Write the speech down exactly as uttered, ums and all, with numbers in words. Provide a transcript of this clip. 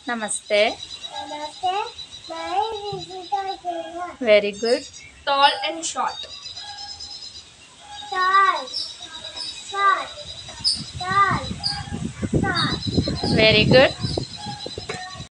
Namaste. Namaste. My visitor. Very good. Tall and short. Tall, short, tall, short. Very good.